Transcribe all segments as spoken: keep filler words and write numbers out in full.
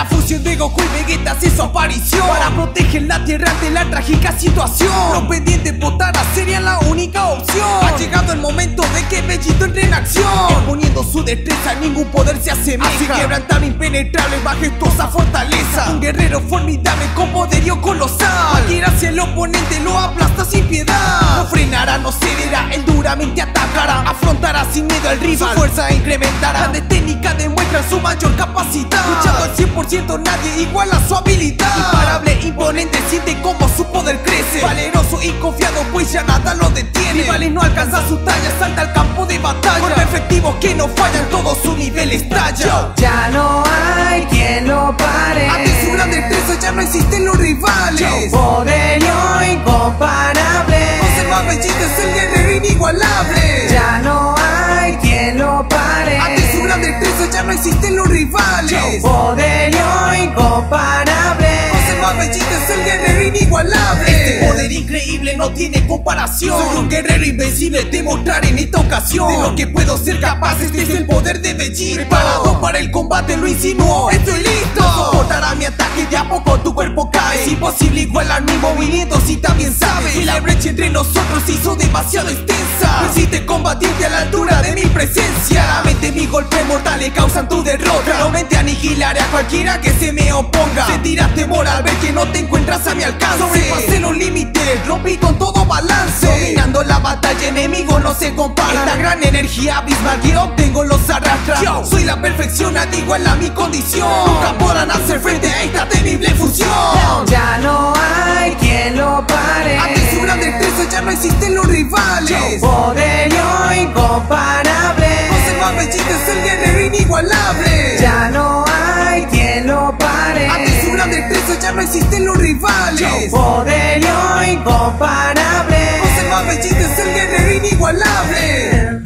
La fusión de Goku y Vegeta hace su aparición para proteger la tierra ante la trágica situación. Los pendientes Potara serían la única opción. Ha llegado el momento de que Vegito entre en acción, exponiendo su destreza, ningún poder se asemeja. Así quebrantable, impenetrable, majestuosa fortaleza. Un guerrero formidable con poderío colosal. Cualquiera hacia el oponente lo aplasta sin piedad. No frenará, no cederá, él duramente atacará. Afrontará sin miedo al rival, su fuerza incrementará. Grandes técnicas demuestran su mayor capacidad. Luchando al cien por ciento nadie iguala su habilidad. Imparable, imponente, siente como su poder crece. Valeroso y confiado pues ya nada lo detiene. Rivales no alcanza su talla, salta al campo de batalla. Golpe efectivo que no fallan, todo su nivel estalla. Ya no hay quien lo pare. Ante su gran destreza ya no existen los rivales. Poderío incomparable. Conserva Vegeta, es el guerrero inigualable. Ya no hay quien lo pare. Ante su gran destreza ya no existen los rivales. Poderío incomparable. Conserva Vegeta, es el guerrero inigualable. Este poder increíble no tiene comparación. Soy un guerrero invencible, demostraré en esta ocasión de lo que puedo ser capaz. Este es el poder de Vegeta. Preparado para el combate, lo insinuó. Estoy listo. No soportará mi ataque, de a poco tu cuerpo cae. Es imposible igualar mi movimiento si también sabes que la brecha entre nosotros se hizo demasiado extensa. No existe combatiente a la altura de mi presencia. Claramente mis golpes mortales causan tu derrota. Realmente aniquilaré a cualquiera que se me oponga. Sentirás temor al ver que no te encuentras a mi alcance. Sobrepasé los límites, rompí con todo balance. Dominando la batalla, enemigo no se compara. Esta gran energía abismal que obtengo los arrastra. Yo soy la perfección, nadie iguala mi condición. Nunca podrán hacer frente a esta temible fusión. Ya no hay quien lo pare. Ante su gran destreza ya no existen los rivales. Poderío incomparable. Conserva Vegeta, es el guerrero inigualable. Ya no hay quien lo pare. Ante su gran destreza ya no existen los rivales. Poderío incomparable. Conserva Vegeta, es el guerrero inigualable.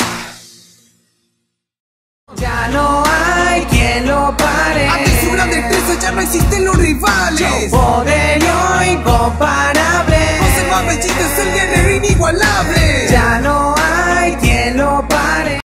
Ya no hay quien lo pare. Ante su gran destreza ya no existen los rivales. Poderío incomparable.